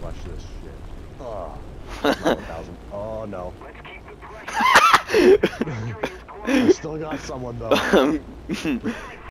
crush this shit. Oh, not 1,000. Oh no. I still got someone though.